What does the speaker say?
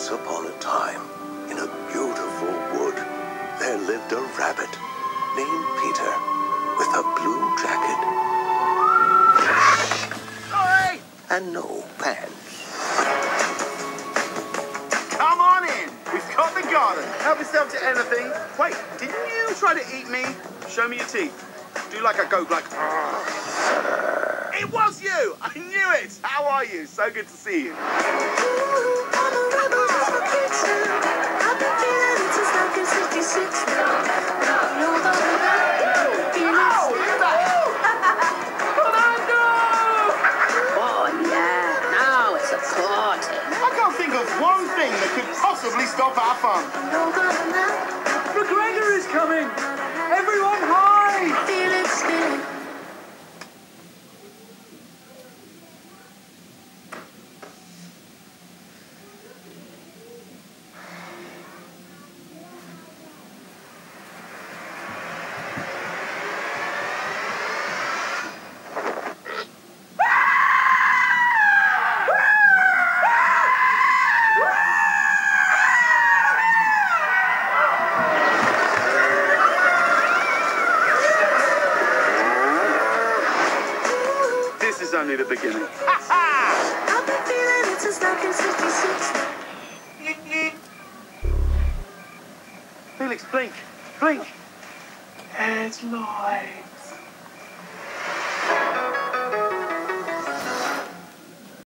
Once upon a time, in a beautiful wood, there lived a rabbit named Peter with a blue jacket and no pants. Come on in. We've got the garden. Help yourself to anything. Wait, didn't you try to eat me? Show me your teeth. Do like a goat, like... It was you! I knew it! How are you? So good to see you. I can't think of one thing that could possibly stop our fun. McGregor is coming! Everyone hide! This is only the beginning. I've been feeling it since 1966. Felix, blink. Blink. It's live.